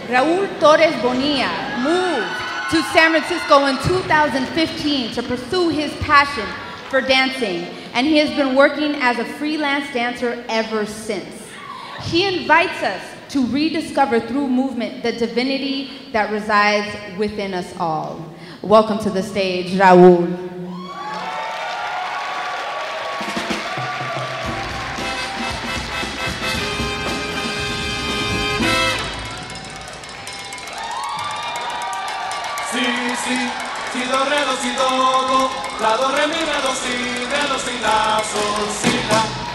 Raul Torres Bonilla moved to San Francisco in 2015 to pursue his passion for dancing, and he has been working as a freelance dancer ever since. He invites us to rediscover through movement the divinity that resides within us all. Welcome to the stage, Raul. Si, do, re, do, si, do, la, do, re, mi, re, do, si, la, sol, si, la.